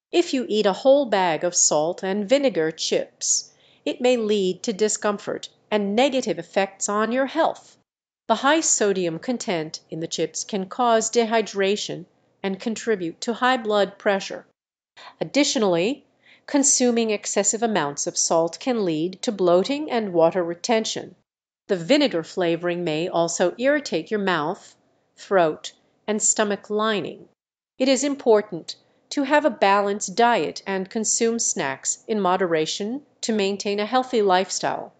If you eat a whole bag of salt and vinegar chips, it may lead to discomfort and negative effects on your health. The high sodium content in the chips can cause dehydration and contribute to high blood pressure. Additionally, consuming excessive amounts of salt can lead to bloating and water retention. The vinegar flavoring may also irritate your mouth, throat, and stomach lining. It is important to have a balanced diet and consume snacks in moderation to maintain a healthy lifestyle.